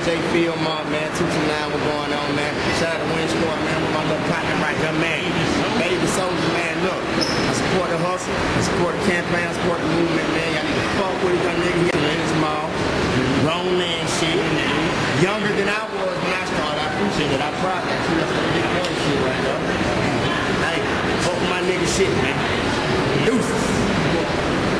J Fillmont, man. 229, what's going on, man? Shout out to Winsport, man, with my little partner right here, man. Baby Soldier, man, look. I support the hustle, I support the campaign, I support the movement, man. Y'all need to fuck with it, young nigga. He's in his mouth. Grown man shit. Younger than I was when I started. I appreciate it. I proud that you. That's the big boy shit right there. Hey, fuck with my nigga shit, man. Deuces.